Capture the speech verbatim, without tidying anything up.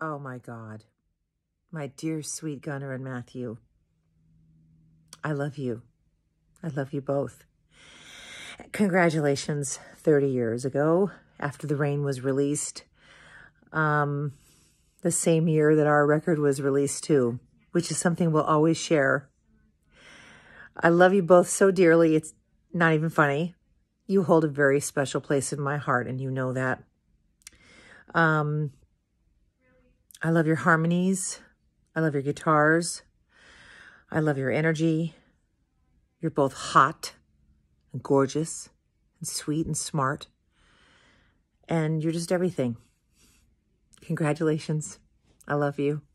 Oh my God. My dear sweet Gunnar and Matthew. I love you. I love you both. Congratulations, thirty years ago, after The Rain was released. Um, the same year that our record was released too, which is something we'll always share. I love you both so dearly, it's not even funny. You hold a very special place in my heart, and you know that. Um, I love your harmonies. I love your guitars. I love your energy. You're both hot and gorgeous and sweet and smart. And you're just everything. Congratulations. I love you.